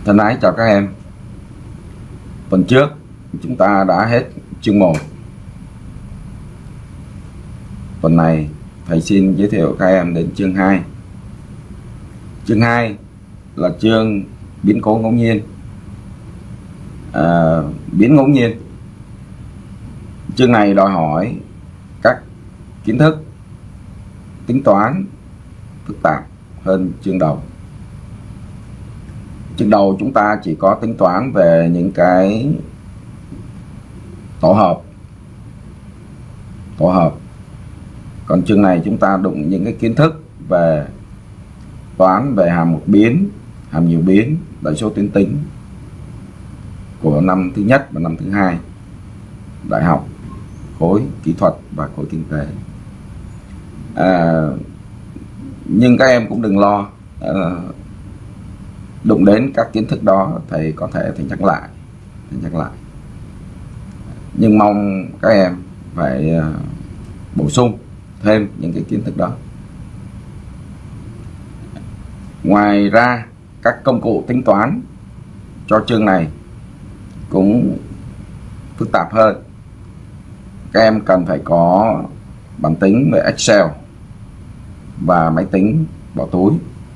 Thân ái chào các em. Tuần trước chúng ta đã hết chương 1. Tuần này thầy xin giới thiệu các em đến chương 2. Chương 2 là chương biến cố ngẫu nhiên. Biến ngẫu nhiên. Chương này đòi hỏi các kiến thức tính toán phức tạp hơn chương đầu. Chương đầu chúng ta chỉ có tính toán về những cái tổ hợp. Còn chương này chúng ta đụng những cái kiến thức về toán về hàm một biến, hàm nhiều biến, đại số tuyến tính của năm thứ nhất và năm thứ hai đại học, khối kỹ thuật và khối kinh tế. Nhưng các em cũng đừng lo, đụng đến các kiến thức đó thầy có thể nhắc lại. Nhưng mong các em phải bổ sung thêm những cái kiến thức đó. Ngoài ra các công cụ tính toán cho chương này cũng phức tạp hơn. Các em cần phải có bản tính về Excel và máy tính bỏ túi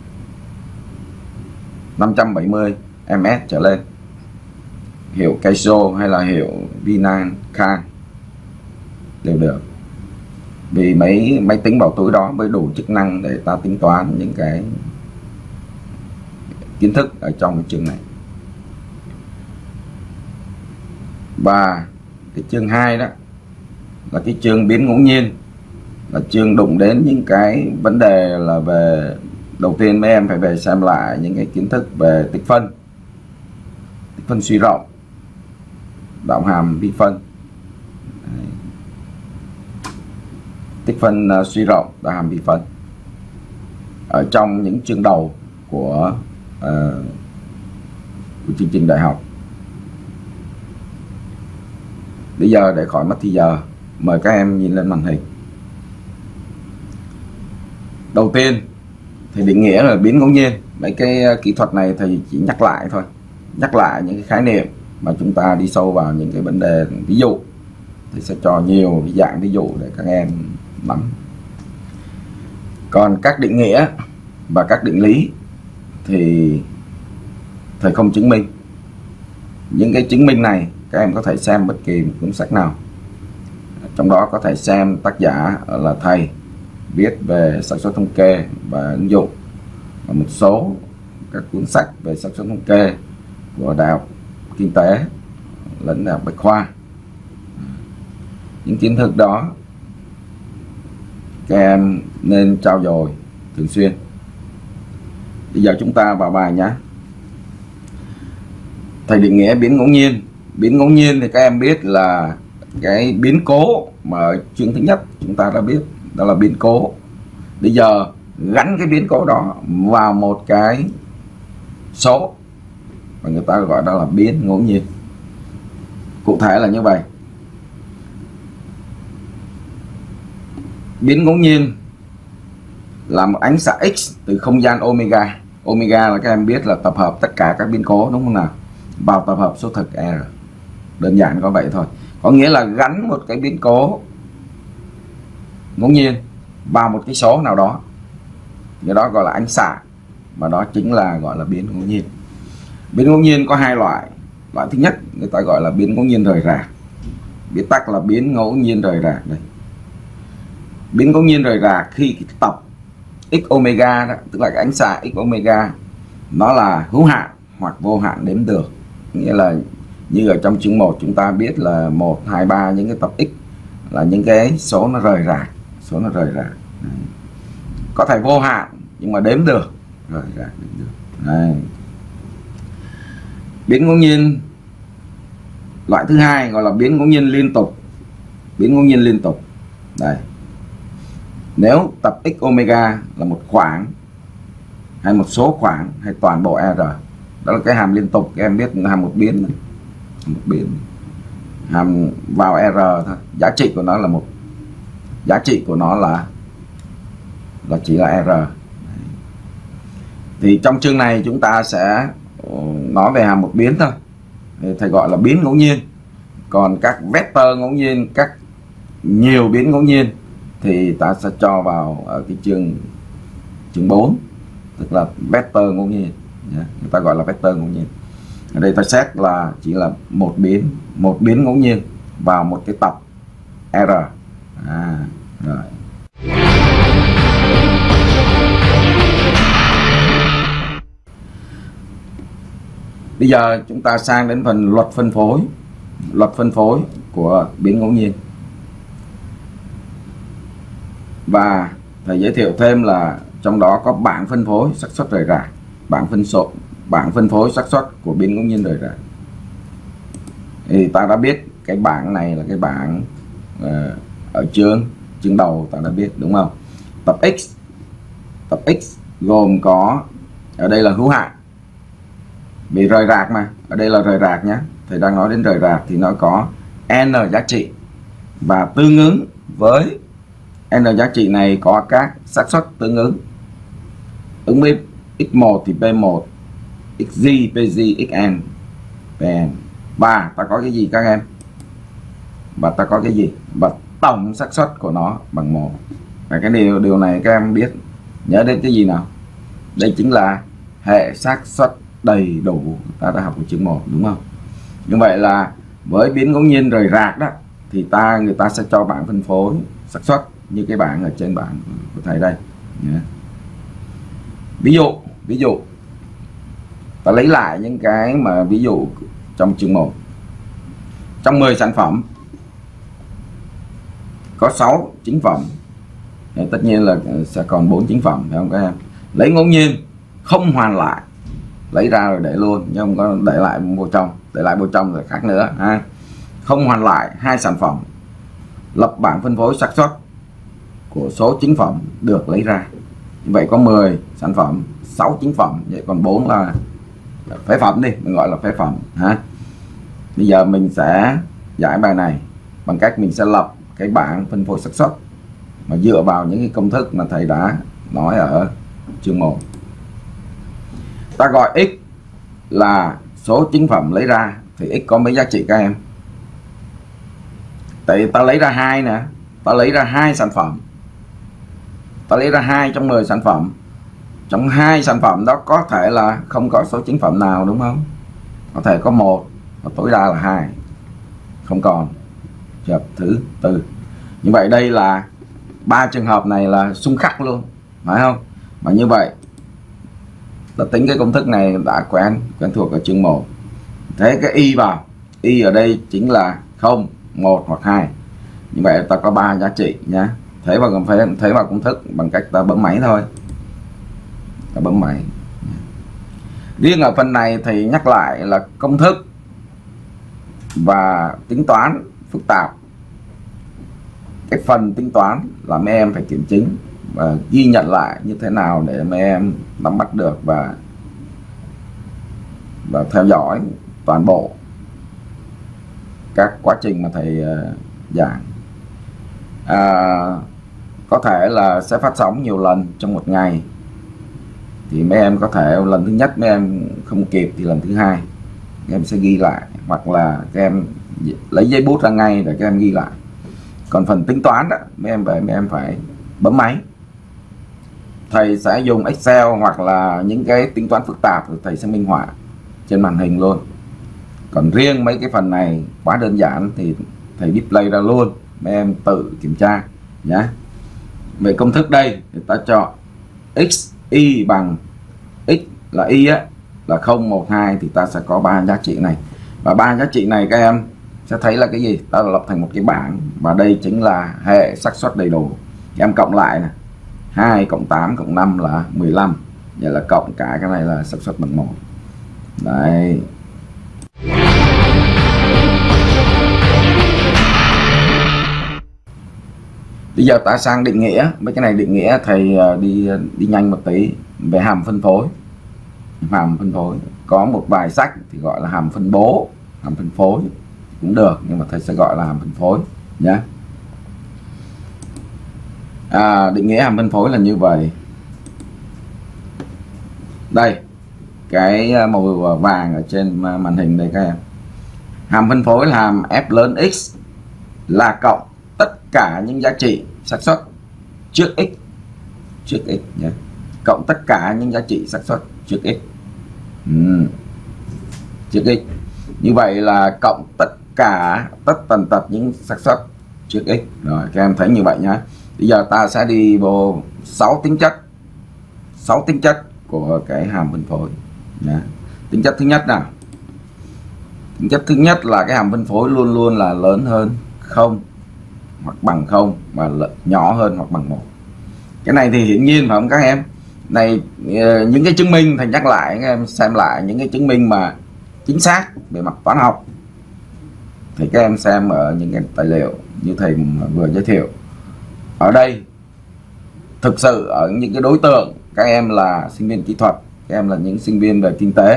570 ms trở lên, hiệu Casio hay là hiệu Vinan Khan đều được. Vì mấy máy tính bỏ túi đó mới đủ chức năng để ta tính toán những cái kiến thức ở trong cái chương này. Và cái chương 2 đó là cái chương biến ngẫu nhiên, là chương đụng đến những cái vấn đề là về, đầu tiên mấy em phải về xem lại những cái kiến thức về tích phân suy rộng, đạo hàm vi phân. Tích phân suy rộng, đạo hàm vi phân ở trong những chương đầu của chương trình đại học. Bây giờ để khỏi mất thì giờ, mời các em nhìn lên màn hình. Đầu tiên thì định nghĩa là biến ngẫu nhiên. Mấy cái kỹ thuật này thầy chỉ nhắc lại thôi, nhắc lại những cái khái niệm mà chúng ta đi sâu vào những cái vấn đề ví dụ. Thì sẽ cho nhiều cái dạng ví dụ để các em nắm. Còn các định nghĩa và các định lý thì thầy không chứng minh. Những cái chứng minh này các em có thể xem bất kỳ một cuốn sách nào. Trong đó có thể xem tác giả là thầy viết về xác suất thống kê và ứng dụng, và một số các cuốn sách về xác suất thống kê của Đại học Kinh tế lẫn Đại học Bách khoa. Những kiến thức đó các em nên trau dồi thường xuyên. Bây giờ chúng ta vào bài nhé. Thầy định nghĩa biến ngẫu nhiên. Biến ngẫu nhiên thì các em biết là cái biến cố mà ở chương thứ nhất chúng ta đã biết, đó là biến cố. Bây giờ gắn cái biến cố đó vào một cái số và người ta gọi đó là biến ngẫu nhiên. Cụ thể là như vậy. Biến ngẫu nhiên là một ánh xạ X từ không gian omega. Omega là các em biết là tập hợp tất cả các biến cố, đúng không nào, vào tập hợp số thực R. Đơn giản có vậy thôi. Có nghĩa là gắn một cái biến cố ngẫu nhiên vào một cái số nào đó, cái đó gọi là ánh xạ, và đó chính là gọi là biến ngẫu nhiên. Biến ngẫu nhiên có hai loại. Loại thứ nhất người ta gọi là biến ngẫu nhiên rời rạc, viết tắt là biến ngẫu nhiên rời rạc. Đây, biến ngẫu nhiên rời rạc khi cái tập x omega đó, tức là cái ánh xạ x omega, nó là hữu hạn hoặc vô hạn đếm được. Nghĩa là như ở trong chương 1 chúng ta biết là 1, 2, 3, những cái tập x là những cái số nó rời rạc. Có thể vô hạn nhưng mà đếm được. Rời rạc đếm được. Đây. Biến ngẫu nhiên loại thứ hai gọi là biến ngẫu nhiên liên tục. Biến ngẫu nhiên liên tục. Đây. Nếu tập x omega là một khoảng hay một số khoảng hay toàn bộ R, đó là cái hàm liên tục. Các em biết hàm một biến, hàm vào R thôi, giá trị của nó là một, giá trị của nó là chỉ là R. Thì trong chương này chúng ta sẽ nói về hàm một biến thôi, thầy gọi là biến ngẫu nhiên. Còn các vector ngẫu nhiên, các nhiều biến ngẫu nhiên thì ta sẽ cho vào ở cái chương 4, tức là vector ngẫu nhiên, người ta gọi là vector ngẫu nhiên. Ở đây ta xét là chỉ là một biến ngẫu nhiên vào một cái tập R. Rồi. Bây giờ chúng ta sang đến phần luật phân phối. Luật phân phối của biến ngẫu nhiên. Và thầy giới thiệu thêm là trong đó có bảng phân phối xác suất rời rạc, bảng phân phối xác suất của biến ngẫu nhiên rời rạc. Thì ta đã biết cái bảng này là cái bảng ở chương đầu ta đã biết, đúng không? Tập X gồm có, ở đây là hữu hạn vì rời rạc mà, ở đây là rời rạc nhé, thầy đang nói đến rời rạc thì nó có n giá trị và tương ứng với n giá trị này có các xác suất tương ứng. Ứng với x1 thì p1, xg, pg, xn, pn. Và ta có cái gì các em? Và ta có cái gì? Và tổng xác suất của nó bằng 1. Và cái điều này các em biết, nhớ đến cái gì nào? Đây chính là hệ xác suất đầy đủ, ta đã học ở chương 1, đúng không? Như vậy là với biến ngẫu nhiên rời rạc đó thì người ta sẽ cho bảng phân phối xác suất như cái bảng ở trên bảng của thầy đây. Ví dụ ta lấy lại những cái mà ví dụ trong chương 1. Trong 10 sản phẩm có 6 chính phẩm, tất nhiên là sẽ còn 4 chính phẩm, phải không các em? Lấy ngẫu nhiên không hoàn lại, lấy ra rồi để luôn, nhưng không có để lại vô trong. Để lại vô trong rồi khác nữa ha. Không hoàn lại 2 sản phẩm, lập bảng phân phối xác suất của số chính phẩm được lấy ra. Như vậy có 10 sản phẩm, 6 chính phẩm, vậy còn 4 là phế phẩm đi, mình gọi là phế phẩm ha. Bây giờ mình sẽ giải bài này bằng cách mình sẽ lập cái bảng phân phối xác suất mà dựa vào những cái công thức mà thầy đã nói ở chương 1. Ta gọi x là số chính phẩm lấy ra thì x có mấy giá trị các em? Tại ta lấy ra 2 nè, ta lấy ra 2 sản phẩm, ta lấy ra 2 trong 10 sản phẩm. Trong 2 sản phẩm đó có thể là không có số chính phẩm nào, đúng không? Có thể có 1 và tối đa là 2, không còn trường hợp thứ tư. Như vậy đây là 3 trường hợp này là xung khắc luôn, phải không? Mà như vậy ta tính cái công thức này đã quen thuộc ở chương 1. Thế cái y vào, y ở đây chính là 0, 1 hoặc 2. Như vậy ta có 3 giá trị nhé. Thế vào công thức bằng cách ta bấm máy thôi. Ta bấm máy. Riêng ở phần này thì nhắc lại là công thức và tính toán phức tạp. Cái phần tính toán là mấy em phải kiểm chứng và ghi nhận lại như thế nào để mấy em nắm bắt được và theo dõi toàn bộ các quá trình mà thầy giảng. Có thể là sẽ phát sóng nhiều lần trong một ngày, thì mấy em có thể lần thứ nhất mấy em không kịp thì lần thứ hai các em sẽ ghi lại, hoặc là các em lấy giấy bút ra ngay để các em ghi lại. Còn phần tính toán đó, mấy em phải bấm máy. Thầy sẽ dùng Excel hoặc là những cái tính toán phức tạp thì thầy sẽ minh họa trên màn hình luôn. Còn riêng mấy cái phần này quá đơn giản thì thầy display ra luôn, mấy em tự kiểm tra nhé. Về công thức đây thì ta chọn x y bằng x là y á, là 0, 1, 2 thì ta sẽ có 3 giá trị này. Và 3 giá trị này các em sẽ thấy là cái gì? Ta lập thành một cái bảng và đây chính là hệ xác suất đầy đủ. Các em cộng lại nè, 2 cộng 8 cộng 5 là 15. Vậy là cộng cả cái này là xác suất bằng 1. Đấy. Bây giờ ta sang định nghĩa. Mấy cái này định nghĩa thầy đi nhanh một tí về hàm phân phối. Hàm phân phối có một vài sách thì gọi là hàm phân bố, hàm phân phối cũng được, nhưng mà thầy sẽ gọi là hàm phân phối nhé. Định nghĩa hàm phân phối là như vậy. Đây, cái màu vàng ở trên màn hình đây các em. Hàm phân phối là hàm f lớn x là cộng tất cả những giá trị xác suất trước x nhé. Cộng tất cả những giá trị xác suất trước x. Trước x. Như vậy là cộng tất tần tật những xác suất trước x. Rồi các em thấy như vậy nhá. Bây giờ ta sẽ đi vô 6 tính chất của cái hàm phân phối nhá. Tính chất thứ nhất nào. Tính chất thứ nhất là cái hàm phân phối luôn luôn là lớn hơn 0 hoặc bằng 0 và nhỏ hơn hoặc bằng 1. Cái này thì hiển nhiên phải không các em? Này những cái chứng minh thầy nhắc lại các em xem lại những cái chứng minh mà chính xác về mặt toán học thì các em xem ở những cái tài liệu như thầy vừa giới thiệu. Ở đây thực sự ở những cái đối tượng các em là sinh viên kỹ thuật, các em là những sinh viên về kinh tế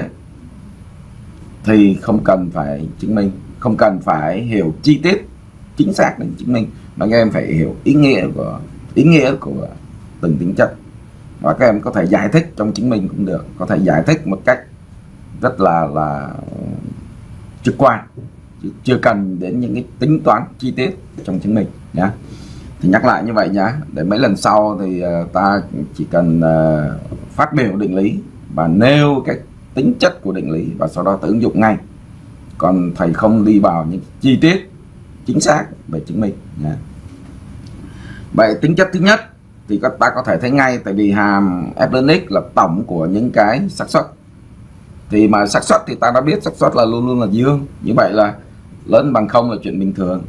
thì không cần phải chứng minh, không cần phải hiểu chi tiết chính xác để chứng minh, mà các em phải hiểu ý nghĩa của từng tính chất, và các em có thể giải thích trong chứng minh cũng được, có thể giải thích một cách rất là trực quan, chưa cần đến những cái tính toán chi tiết trong chứng minh nhé. Thì nhắc lại như vậy nhá, để mấy lần sau thì ta chỉ cần phát biểu định lý và nêu cái tính chất của định lý và sau đó ta ứng dụng ngay, còn thầy không đi vào những chi tiết chính xác về chứng minh nhé. Vậy tính chất thứ nhất thì ta có thể thấy ngay, tại vì hàm f lớn x là tổng của những cái xác suất, thì mà xác suất thì ta đã biết xác suất là luôn luôn là dương, như vậy là lớn bằng 0 là chuyện bình thường.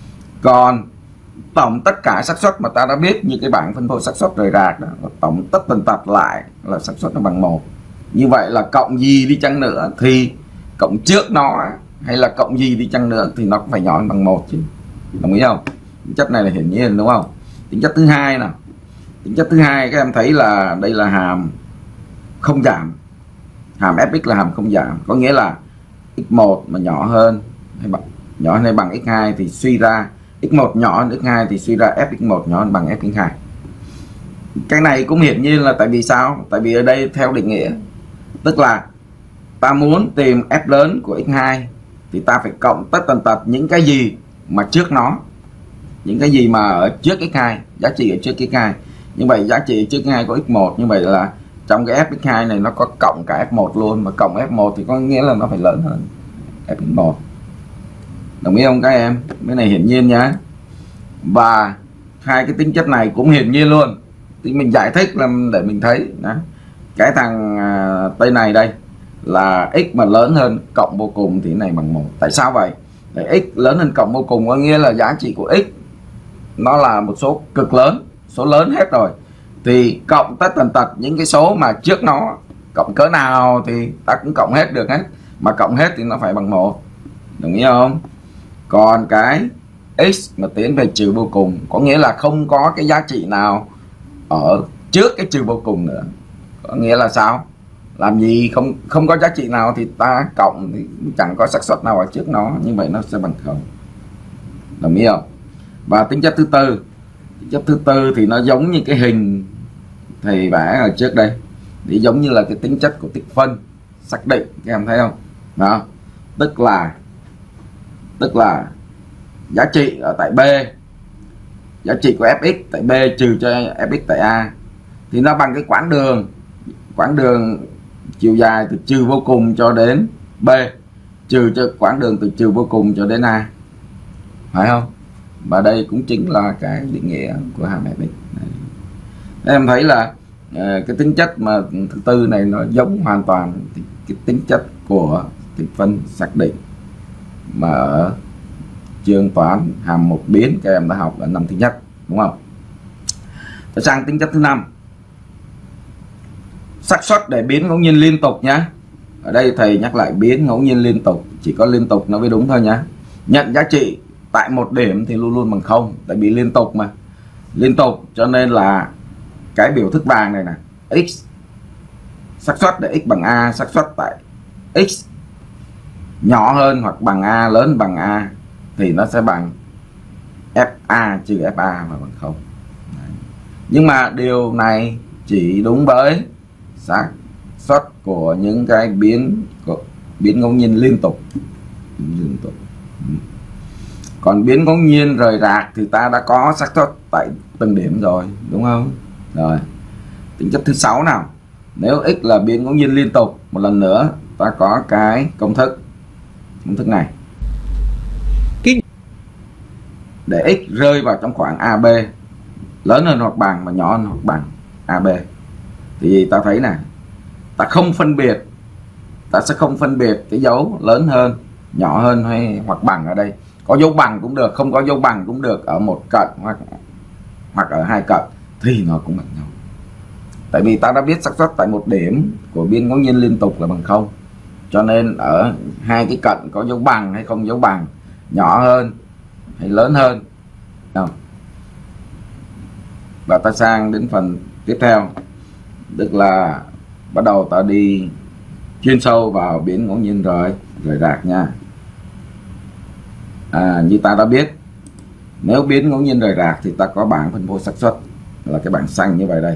Còn tổng tất cả xác suất mà ta đã biết như cái bảng phân phối xác suất rời rạc đó, tổng tất tần tật lại là xác suất nó bằng 1. Như vậy là cộng gì đi chăng nữa thì cộng trước nó hay là cộng gì đi chăng nữa thì nó cũng phải nhỏ hơn bằng 1 chứ, đồng ý không? Tính chất này là hiển nhiên đúng không? Tính chất thứ hai nào. Tính chất thứ hai các em thấy là đây là hàm không giảm. Hàm fx là hàm không giảm, có nghĩa là x1 mà nhỏ hơn hay bằng x2 thì suy ra x1 nhỏ hơn x2 thì suy ra fx1 nhỏ hơn bằng fx2. Cái này cũng hiển nhiên là tại vì sao? Tại vì ở đây theo định nghĩa, tức là ta muốn tìm f lớn của x2 thì ta phải cộng tất tần tật những cái gì mà trước nó, những cái gì mà ở trước x2, giá trị ở trước x2. Như vậy giá trị trước x2 có x1, như vậy là trong cái fx2 này nó có cộng cả f1 luôn, mà cộng f1 thì có nghĩa là nó phải lớn hơn fx1. Đồng ý không các em? Cái này hiển nhiên nhá. Và hai cái tính chất này cũng hiển nhiên luôn, thì mình giải thích làm để mình thấy đó. Cái thằng tây này đây là x mà lớn hơn cộng vô cùng thì này bằng 1. Tại sao vậy? Để x lớn hơn cộng vô cùng có nghĩa là giá trị của x nó là một số cực lớn, số lớn hết rồi, thì cộng tất tần tật những cái số mà trước nó, cộng cỡ nào thì ta cũng cộng hết được hết, mà cộng hết thì nó phải bằng 1, đồng ý không? Còn cái x mà tiến về trừ vô cùng có nghĩa là không có cái giá trị nào ở trước cái trừ vô cùng nữa. Có nghĩa là sao? Làm gì không có giá trị nào thì ta cộng thì chẳng có xác suất nào ở trước nó, như vậy nó sẽ bằng 0. Đồng ý không? Và tính chất thứ tư, tính chất thứ tư thì nó giống như cái hình thầy vẽ ở trước đây, thì giống như là cái tính chất của tích phân xác định, các em thấy không? Đó, tức là giá trị ở tại B, giá trị của fx tại B trừ cho fx tại A thì nó bằng cái quãng đường chiều dài từ trừ vô cùng cho đến B trừ cho quãng đường từ trừ vô cùng cho đến A, phải không? Và đây cũng chính là cái định nghĩa của hàm fx. Em thấy là cái tính chất mà thứ tư này nó giống hoàn toàn cái tính chất của tích phân xác định mà ở chương toán hàm một biến các em đã học ở năm thứ nhất, đúng không? Trở sang tính chất thứ 5, xác suất để biến ngẫu nhiên liên tục nhá. Ở đây thầy nhắc lại biến ngẫu nhiên liên tục, chỉ có liên tục nó mới đúng thôi nhá. Nhận giá trị tại một điểm thì luôn luôn bằng 0, tại vì liên tục mà, liên tục cho nên là cái biểu thức vàng này nè, x xác suất để x bằng A, xác suất tại x nhỏ hơn hoặc bằng A, lớn bằng A thì nó sẽ bằng FA trừ FA và bằng 0. Đấy. Nhưng mà điều này chỉ đúng với xác suất của những cái biến ngẫu nhiên liên tục. Còn biến ngẫu nhiên rời rạc thì ta đã có xác suất tại từng điểm rồi, đúng không? Rồi, tính chất thứ 6 nào. Nếu x là biến ngẫu nhiên liên tục, một lần nữa ta có cái công thức này. Để x rơi vào trong khoảng AB lớn hơn hoặc bằng và nhỏ hơn hoặc bằng AB thì ta thấy này, ta sẽ không phân biệt cái dấu lớn hơn, nhỏ hơn hay hoặc bằng ở đây. Có dấu bằng cũng được, không có dấu bằng cũng được, ở một cạnh hoặc ở hai cạnh thì nó cũng bằng nhau. Tại vì ta đã biết xác suất tại một điểm của biên ngẫu nhiên liên tục là bằng 0. Cho nên ở hai cái cạnh có dấu bằng hay không dấu bằng, nhỏ hơn hay lớn hơn. Và ta sang đến phần tiếp theo, tức là bắt đầu ta đi chuyên sâu vào biến ngẫu nhiên rời rạc nha. Như ta đã biết, nếu biến ngẫu nhiên rời rạc thì ta có bảng phân phối xác suất là cái bảng xanh như vậy đây.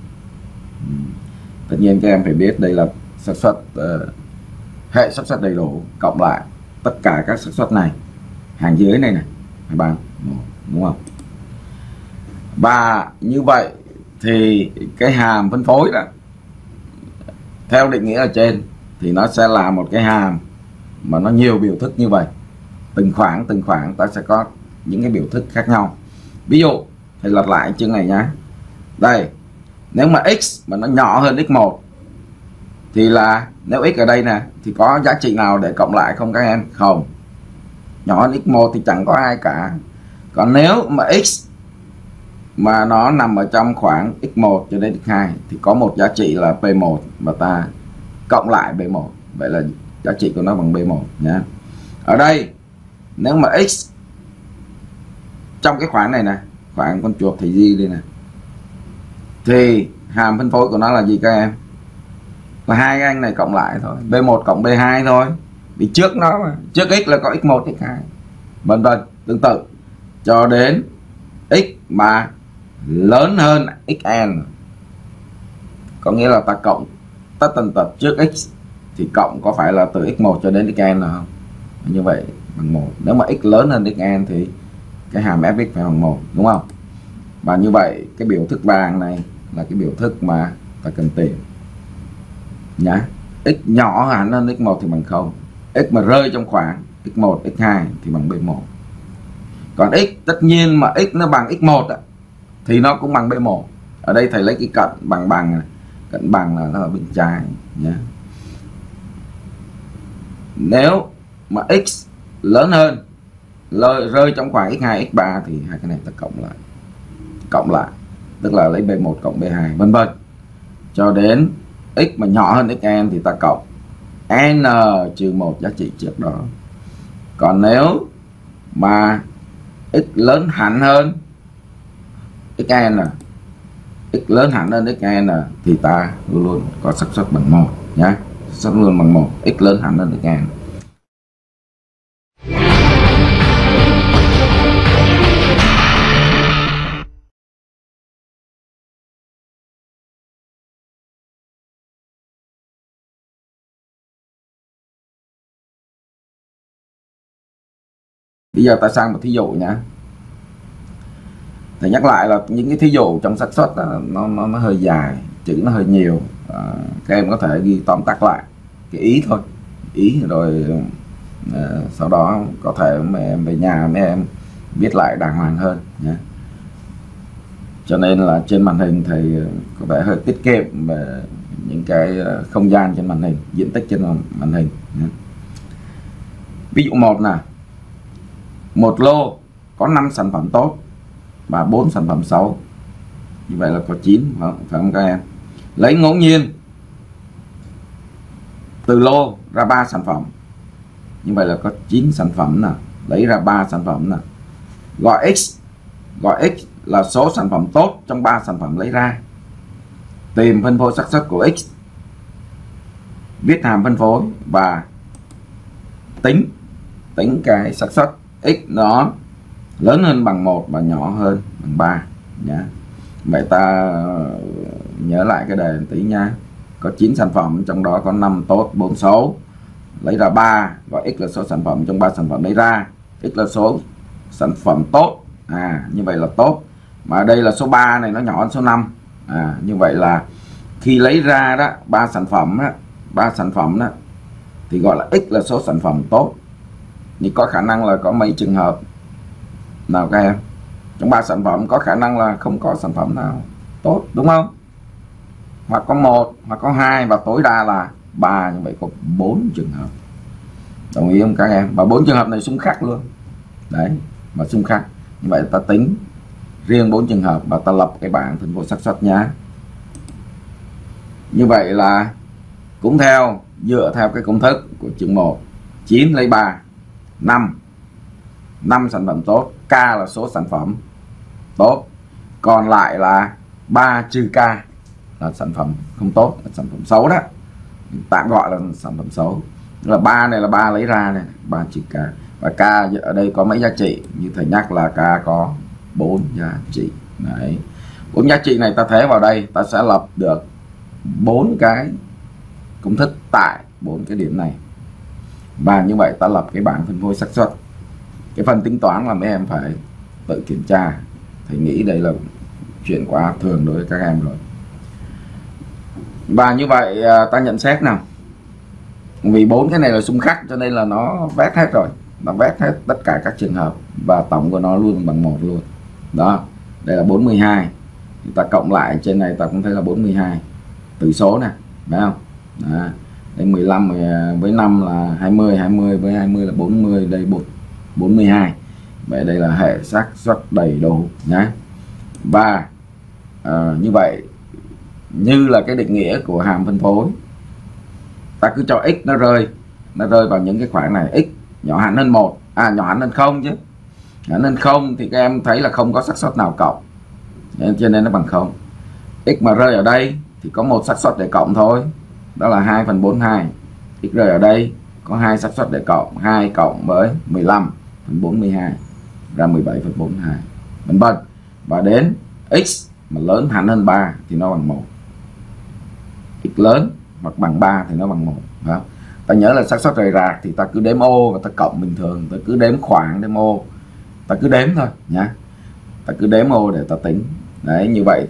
Tất nhiên các em phải biết đây là xác suất hệ xác suất đầy đủ cộng lại tất cả các xác suất này, hàng dưới này phải bằng 1, đúng không? Và như vậy thì cái hàm phân phối đó theo định nghĩa ở trên thì nó sẽ là một cái hàm mà nó nhiều biểu thức như vậy. Từng khoảng ta sẽ có những cái biểu thức khác nhau. Ví dụ thầy lật lại chương này nhá. Đây, nếu mà x mà nó nhỏ hơn x1 thì là nếu x ở đây nè thì có giá trị nào để cộng lại không các em? Không. Nhỏ hơn x1 thì chẳng có ai cả. Còn nếu mà x mà nó nằm ở trong khoảng x1 cho đến x2 thì có một giá trị là P1 và ta cộng lại B1. Vậy là giá trị của nó bằng B1 nhé. Ở đây nếu mà x trong cái khoảng này nè, khoảng con chuột thì di đây nè, thì hàm phân phối của nó là gì các em? Là hai cái anh này cộng lại thôi, B1 cộng B2 thôi. Vì trước nó mà, trước x là có x1 x2 vân vân, tương tự cho đến x mà lớn hơn xn, có nghĩa là ta cộng tất tần tật trước x thì cộng có phải là từ x1 cho đến xn là không? Như vậy bằng 1. Nếu mà x lớn hơn xn thì cái hàm fx phải bằng 1, đúng không? Và như vậy cái biểu thức vàng này là cái biểu thức mà ta cần tìm nhá. X nhỏ hẳn hơn x1 thì bằng 0. X mà rơi trong khoảng x1 x2 thì bằng b1. Còn x tất nhiên mà x nó bằng x1 thì nó cũng bằng b1. Ở đây thầy lấy cái cận bằng cận bằng là nó ở bên trái nhé. Nếu mà x lớn hơn rơi trong khoảng x2 x3 thì hai cái này ta cộng lại tức là lấy b1 cộng b2 vân vân cho đến x mà nhỏ hơn xn thì ta cộng n trừ 1 giá trị trước đó. Còn nếu mà x lớn hẳn hơn xn x lớn hẳn hơn xn thì ta luôn luôn có xác suất bằng 1 nhé, xác suất luôn bằng 1, x lớn hẳn hơn xn. Bây giờ ta sang một thí dụ nhé. Thầy nhắc lại là những cái thí dụ trong xác suất nó hơi dài, chữ nó hơi nhiều. Các em có thể ghi tóm tắt lại cái ý thôi, ý rồi sau đó có thể mấy em về nhà mấy em viết lại đàng hoàng hơn nhé. Cho nên là trên màn hình thầy có vẻ hơi tiết kiệm về những cái không gian trên màn hình, diện tích trên màn hình nhé. Ví dụ 1 là một lô có 5 sản phẩm tốt và 4 sản phẩm xấu, như vậy là có 9, phải không các em? Lấy ngẫu nhiên từ lô ra 3 sản phẩm, như vậy là có 9 sản phẩm nào, lấy ra 3 sản phẩm nào. Gọi x là số sản phẩm tốt trong 3 sản phẩm lấy ra. Tìm phân phối xác suất của x, viết hàm phân phối và tính cái xác suất x nó lớn hơn bằng 1 và nhỏ hơn bằng 3 nhá. Vậy ta nhớ lại cái đề một tí nha. có 9 sản phẩm, trong đó có 5 tốt 4 xấu, lấy ra 3, gọi x là số sản phẩm trong 3 sản phẩm lấy ra, x là số sản phẩm tốt, như vậy là tốt. Mà ở đây là số 3 này nó nhỏ hơn số 5, như vậy là khi lấy ra đó 3 sản phẩm đó thì gọi là x là số sản phẩm tốt. thì có khả năng là có mấy trường hợp nào các em? Trong 3 sản phẩm có khả năng là không có sản phẩm nào tốt, đúng không? Hoặc có 1 hoặc có 2 và tối đa là 3, như vậy có 4 trường hợp. Đồng ý không các em? Và 4 trường hợp này xung khắc luôn. Đấy, mà xung khắc. Như vậy ta tính riêng 4 trường hợp và ta lập cái bảng phân phối xác suất nhá. Như vậy là cũng dựa theo cái công thức của chương 1, 9 lấy 3, 5 sản phẩm tốt, K là số sản phẩm tốt, còn lại là 3 trừ K là sản phẩm không tốt, là sản phẩm xấu đó, tạm gọi là sản phẩm xấu. Là 3 này là 3 lấy ra này, 3 trừ K, và K ở đây có mấy giá trị? Như thầy nhắc là K có 4 giá trị. Đấy, 4 giá trị này ta thế vào đây, ta sẽ lập được 4 cái công thức tại 4 cái điểm này, và như vậy ta lập cái bảng phân phối xác suất. Cái phần tính toán là mấy em phải tự kiểm tra, thầy nghĩ đây là chuyện quá thường đối với các em rồi. Và như vậy ta nhận xét nào, vì 4 cái này là xung khắc cho nên là nó vét hết rồi, nó vét hết tất cả các trường hợp và tổng của nó luôn bằng 1 luôn. Đó, đây là 42, ta cộng lại trên này ta cũng thấy là 42 từ số này, phải không? Đó. Đây 15 với 5 là 20, 20 với 20 là 40, đây 42. Vậy đây là hệ xác suất đầy đủ nhé. Và như vậy như là cái định nghĩa của hàm phân phối, ta cứ cho x nó rơi vào những cái khoảng này, x nhỏ hẳn hơn 1, nhỏ hẳn hơn 0 chứ. Nhỏ hơn 0 thì các em thấy là không có xác suất nào cộng, cho nên nó bằng 0. X mà rơi ở đây thì có một xác suất để cộng thôi, đó là 2/42. X rơi ở đây có 2 xác suất để cộng, 2 cộng với 15/42 ra 17/42, vân vân. Và đến x mà lớn hẳn hơn 3 thì nó bằng 1. X lớn hoặc bằng 3 thì nó bằng 1. Đó. Ta nhớ là xác suất rời rạc thì ta cứ đếm ô và ta cộng bình thường, ta cứ đếm khoảng, đếm ô, ta cứ đếm thôi nhá. Ta cứ đếm ô để ta tính. Đấy, như vậy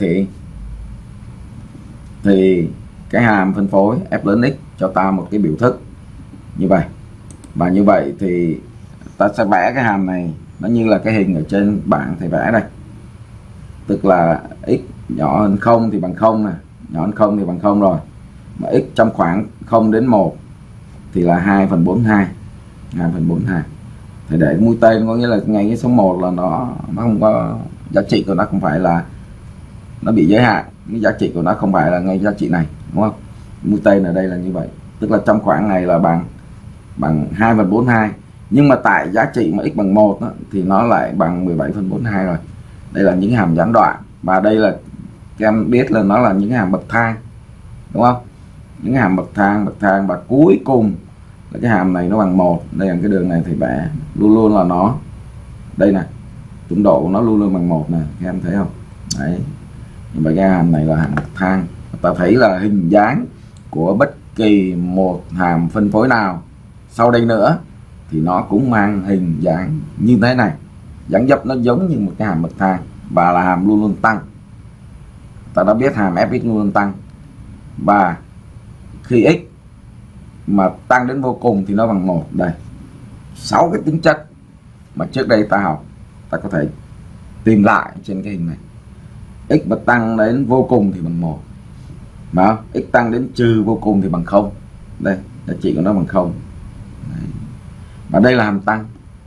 thì cái hàm phân phối f lớn x cho ta một cái biểu thức như vậy. Và như vậy thì ta sẽ vẽ cái hàm này nó như là cái hình ở trên bảng thầy vẽ đây. Tức là x nhỏ hơn 0 thì bằng 0 nè, nhỏ hơn 0 thì bằng 0 rồi. Mà x trong khoảng 0 đến 1 thì là 2/42. 2/42. Thì để mũi tên có nghĩa là ngay cái số 1 là nó không có giá trị của nó, không phải là nó bị giới hạn, cái giá trị của nó không phải là ngay giá trị này, đúng không? Mũi tên ở đây là như vậy, tức là trong khoảng này là bằng 2/42, nhưng mà tại giá trị mà x bằng 1 đó, thì nó lại bằng 17/42 rồi. Đây là những hàm gián đoạn, và đây là các em biết là nó là những hàm bậc thang, đúng không? Những hàm bậc thang, và cuối cùng là cái hàm này nó bằng 1. Đây là cái đường này thì vẽ luôn luôn là nó, đây này, chuẩn độ của nó luôn luôn bằng 1 này, các em thấy không? Đấy, nhưng mà cái hàm này là hàm bậc thang. Ta thấy là hình dáng của bất kỳ một hàm phân phối nào sau đây nữa thì nó cũng mang hình dáng như thế này, dáng dấp nó giống như một cái hàm bậc thang và là hàm luôn luôn tăng. Ta đã biết hàm fx luôn luôn tăng, và khi x mà tăng đến vô cùng thì nó bằng 1. Đây, 6 cái tính chất mà trước đây ta học, ta có thể tìm lại trên cái hình này. X mà tăng đến vô cùng thì bằng 1, mà x tăng đến trừ vô cùng thì bằng 0. Đây, giá trị của nó bằng 0. Đấy. Và đây là hàm tăng,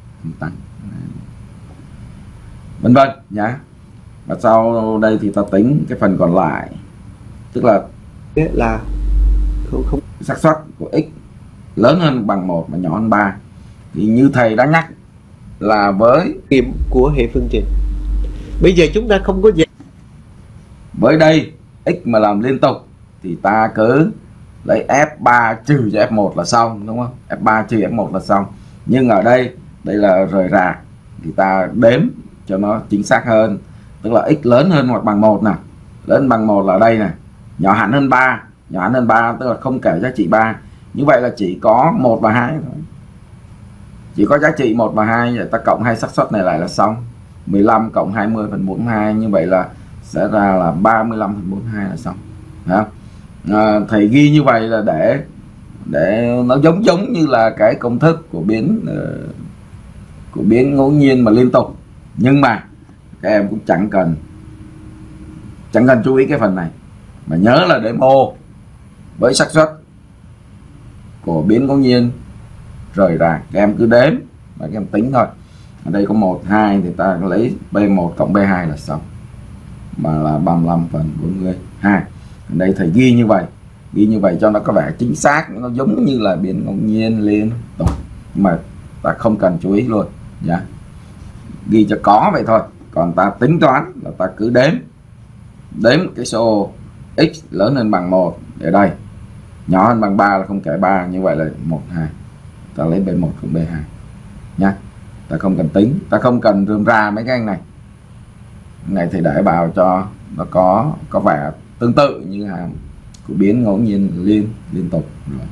vân vân nhá. Và sau đây thì ta tính cái phần còn lại, tức là không xác suất của x lớn hơn bằng 1 mà nhỏ hơn 3. Thì như thầy đã nhắc là với nghiệm của hệ phương trình, bây giờ chúng ta không có gì. Với đây x mà làm liên tục thì ta cứ lấy F3 trừ cho F1 là xong, đúng không? F3 trừ F1 là xong. Nhưng ở đây là rời rạc thì ta đếm cho nó chính xác hơn. Tức là x lớn hơn hoặc bằng 1 nè. Lớn bằng 1 là đây nè, nhỏ hẳn hơn 3 nhỏ hơn 3, tức là không kể giá trị 3. Như vậy là chỉ có 1 và 2 thôi. Chỉ có giá trị 1 và 2, vậy ta cộng hai xác suất này lại là xong. 15 cộng 20 phần 42, như vậy là sẽ ra là 35 phần 42 là xong. Thầy ghi như vậy là để nó giống như là cái công thức của biến ngẫu nhiên mà liên tục. Nhưng mà các em cũng chẳng cần chú ý cái phần này, mà nhớ là để mô với xác suất của biến ngẫu nhiên rời ra, các em cứ đếm và các em tính thôi. Ở đây có 1, 2 thì ta lấy B1 cộng B2 là xong, mà là 35 phần 42. Ở đây thầy ghi như vậy cho nó có vẻ chính xác, nó giống như là biến ngẫu nhiên liên tục, mà ta không cần chú ý luôn nhá. Ghi cho có vậy thôi, còn ta tính toán là ta cứ đếm cái số x lớn hơn bằng 1 ở đây, nhỏ hơn bằng 3 là không kể 3, như vậy là 1, 2, ta lấy B1 cộng B2 nhá. Ta không cần tính, ta không cần rườm rà mấy cái này thì để vào cho nó có vẻ tương tự như hàm của biến ngẫu nhiên liên tục rồi.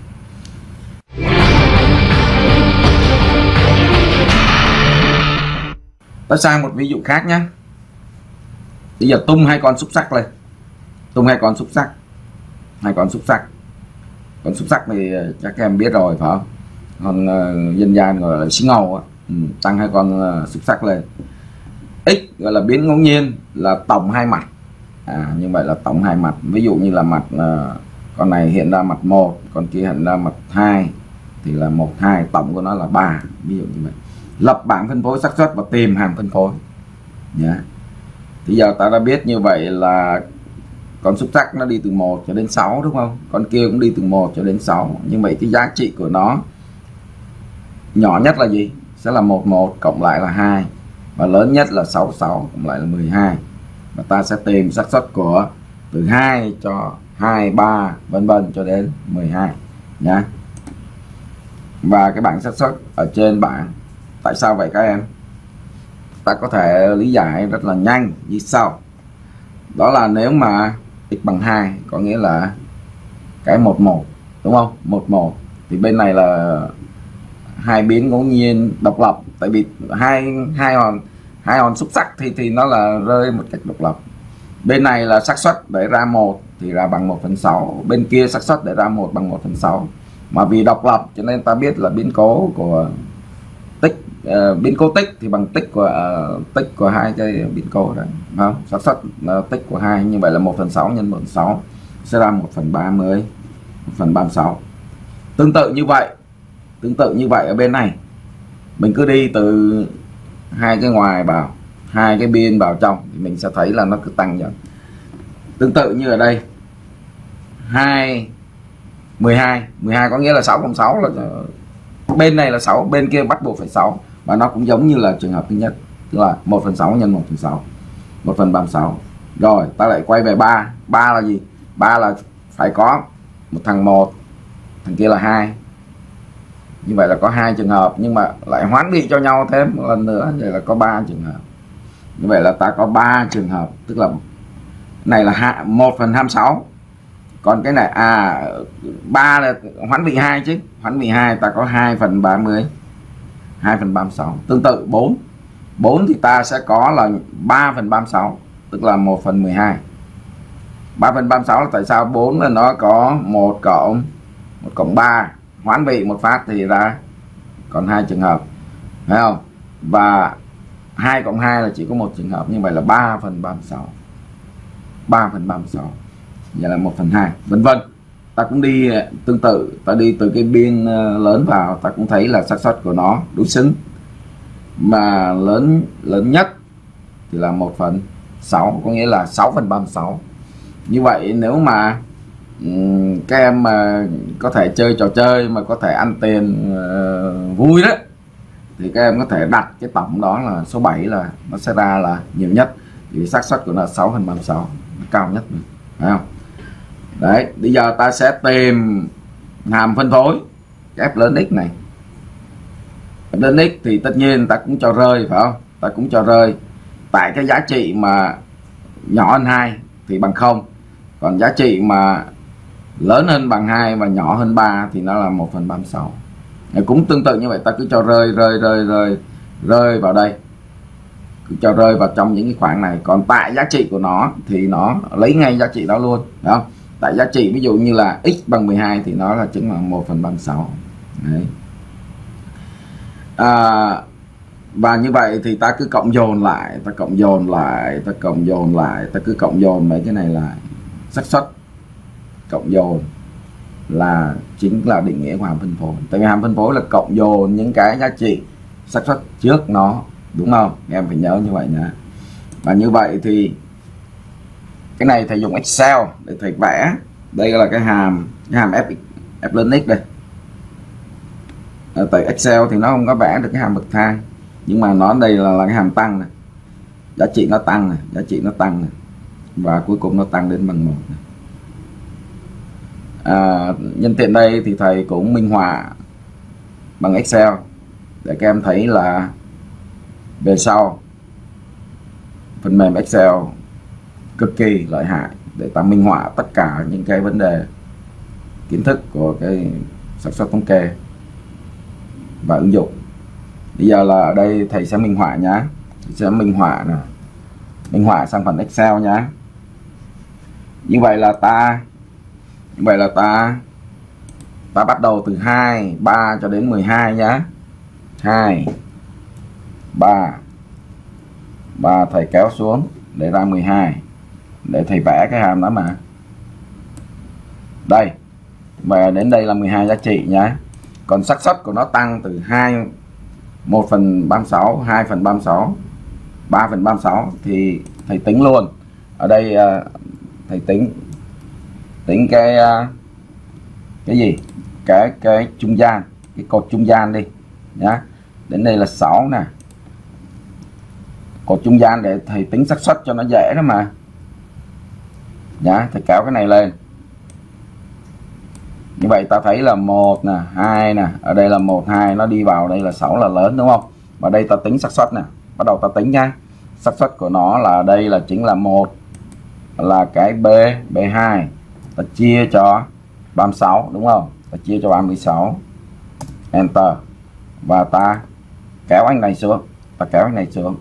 Ta sang một ví dụ khác nhé. Bây giờ tung hai con xúc xắc lên, hai con xúc xắc. Con xúc xắc thì chắc các em biết rồi phải không? Còn dân gian gọi là xí ngầu á. Tăng hai con xúc xắc lên. X gọi là biến ngẫu nhiên, là tổng hai mặt. Như vậy là tổng hai mặt. Ví dụ như là mặt con này hiện ra mặt 1, con kia hiện ra mặt 2 thì là 1, 2, tổng của nó là 3, ví dụ như vậy. Lập bảng phân phối xác suất và tìm hàm phân phối nhá. Thì giờ ta đã biết như vậy là con xúc xắc nó đi từ 1 cho đến 6 đúng không? Con kia cũng đi từ 1 cho đến 6. Như vậy cái giá trị của nó nhỏ nhất là gì? Sẽ là 11 cộng lại là 2, và lớn nhất là 66 cộng lại là 12. Và ta sẽ tìm xác suất của từ 2 cho 2, 3 vân vân cho đến 12 nhá. Và cái bảng xác suất ở trên bảng. Tại sao vậy các em? Ta có thể lý giải rất là nhanh như sau. Đó là nếu mà x bằng 2 có nghĩa là cái 11 đúng không? 11 thì bên này là hai biến ngẫu nhiên độc lập, tại vì hai hòn xúc xắc thì nó là rơi một cách độc lập. Bên này là xác suất để ra 1 thì ra bằng 1/6, bên kia xác suất để ra 1 bằng 1/6. Mà vì độc lập cho nên ta biết là biến cố của tích, biến cố tích thì bằng tích của hai cái biến cố đấy, không? Xác suất tích của 2, như vậy là 1/6 nhân 1/6 sẽ ra 1/30, 1/36. Tương tự như vậy ở bên này mình cứ đi từ hai cái ngoài vào, hai cái biên vào trong thì mình sẽ thấy là nó cứ tăng dần. Tương tự như ở đây 12 có nghĩa là 6 cộng 6 là bên này là 6, bên kia bắt buộc phải 6, và nó cũng giống như là trường hợp thứ nhất, tức là 1/6 nhân 1/6, 1/36. Rồi ta lại quay về 3 là gì? 3 là phải có một thằng 1, thằng kia là 2. Như vậy là có 2 trường hợp, nhưng mà lại hoán vị cho nhau thêm một lần nữa, vậy là có 3 trường hợp. Như vậy là ta có 3 trường hợp, tức là này là 1/26. Còn cái này 3 là hoán vị 2 chứ, hoán vị 2 ta có 2/30, 2/36. Tương tự 4 thì ta sẽ có là 3/36, tức là 1/12. 3/36 là tại sao? 4 là nó có 1 cộng 3, hoán vị một phát thì ra còn 2 trường hợp, phải không? Và 2 cộng 2 là chỉ có 1 trường hợp, như vậy là 3/36. 3/36 vậy là 1/2, vân vân. Ta cũng đi tương tự, ta đi từ cái biên lớn vào, ta cũng thấy là xác suất của nó đối xứng, mà lớn nhất thì là 1/6, có nghĩa là 6/36. Như vậy nếu mà các em mà có thể chơi trò chơi mà có thể ăn tiền vui đó, thì các em có thể đặt cái tổng đó là số 7 là nó sẽ ra là nhiều nhất, thì xác suất của nó là 6/36, cao nhất, phải không? Đấy, bây giờ ta sẽ tìm hàm phân phối f lớn x này. F lớn x thì tất nhiên ta cũng cho rơi, phải không? Ta cũng cho rơi tại cái giá trị mà nhỏ hơn 2 thì bằng 0, còn giá trị mà lớn hơn bằng 2 và nhỏ hơn 3 thì nó là 1/36. Cũng tương tự như vậy, ta cứ cho rơi vào đây, cứ cho rơi vào trong những cái khoảng này. Còn tại giá trị của nó thì nó lấy ngay giá trị đó luôn, đúng không? Tại giá trị ví dụ như là x bằng 12 thì nó là chính là 1/36. Đấy. Và như vậy thì ta cứ cộng dồn lại, ta cộng dồn lại, ta cộng dồn lại, ta cứ cộng dồn mấy cái này lại. Xác suất cộng dồn là chính là định nghĩa của hàm phân phối. Tại vì hàm phân phối là cộng dồn những cái giá trị xác suất trước nó, đúng không? Em phải nhớ như vậy nhé. Và như vậy thì cái này thầy dùng Excel để thầy vẽ. Đây là cái hàm f lên x đây. Tại Excel thì nó không có vẽ được cái hàm bậc thang, nhưng mà nó đây là cái hàm tăng này. Giá trị nó tăng này, giá trị nó tăng này, và cuối cùng nó tăng đến bằng 1 này. Nhân tiện đây thì thầy cũng minh họa bằng Excel để các em thấy là về sau phần mềm Excel cực kỳ lợi hại để ta minh họa tất cả những cái vấn đề kiến thức của cái xác suất thống kê và ứng dụng. Bây giờ là ở đây thầy sẽ minh họa nhá, thầy sẽ minh họa nè, minh họa sang phần Excel nhá. Như vậy là ta bắt đầu từ 2, 3 cho đến 12 nhá. 2, 3 thầy kéo xuống để ra 12 để thầy vẽ cái hàm đó mà. Đây. Và đến đây là 12 giá trị nhá. Còn xác suất của nó tăng từ 1/36, 2/36, 3/36 thì thầy tính luôn. Ở đây thầy tính cái gì? Cái trung gian, cái cột trung gian đi nhá. Đến đây là 6 nè. Cột trung gian để thầy tính xác suất cho nó dễ đó mà. Nhá, thầy kéo cái này lên. Như vậy ta thấy là 1 nè, 2 nè, ở đây là 1 2, nó đi vào đây là 6 là lớn, đúng không? Và đây ta tính xác suất nè. Bắt đầu ta tính nha. Xác suất của nó là đây là chính là 1 là cái B2 ta chia cho 36, đúng không? Ta chia cho 36. Enter. Và ta kéo anh này xuống, ta kéo anh này xuống.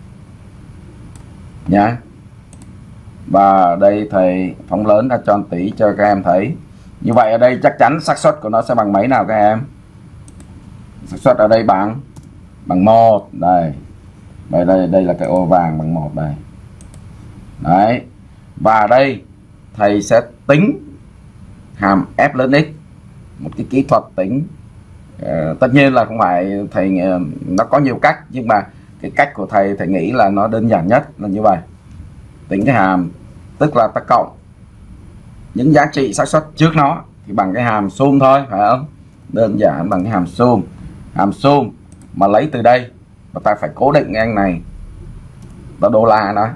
Nhá. Và đây thầy phóng lớn ra cho tí cho các em thấy. Như vậy ở đây chắc chắn xác suất của nó sẽ bằng mấy nào các em? Xác suất ở đây bằng 1 đây. Đây là cái ô vàng bằng 1 đây. Đấy. Và đây thầy sẽ tính hàm f lớn x, một cái kỹ thuật tính. Tất nhiên là không phải thầy, nó có nhiều cách, nhưng mà cái cách của thầy nghĩ là nó đơn giản nhất là như vậy. Tính cái hàm tức là ta cộng những giá trị xác suất trước nó thì bằng cái hàm sum thôi, phải không? Đơn giản bằng cái hàm sum. Hàm sum mà lấy từ đây và ta phải cố định cái anh này, ta đô la nó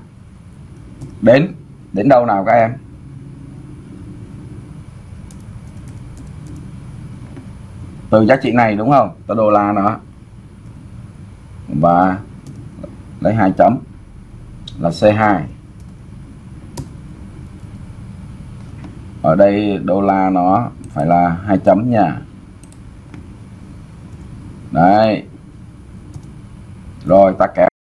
đến đâu nào các em? Từ giá trị này, đúng không? Ta đô la nó và lấy 2 chấm là C2. Ở đây đô la nó phải là 2 chấm nha. Đấy. Rồi ta kéo